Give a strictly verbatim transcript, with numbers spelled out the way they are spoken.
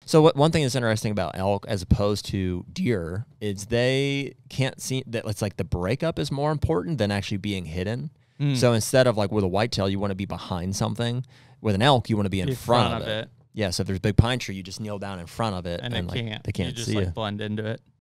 So what one thing that's interesting about elk as opposed to deer is they can't see that it's like the breakup is more important than actually being hidden. Mm. So instead of like with a whitetail, you want to be behind something. With an elk, you want to be in, in front, front of it. it. Yeah, so if there's a big pine tree, you just kneel down in front of it, and, and it like, can't. they can't you just see like you. blend into it.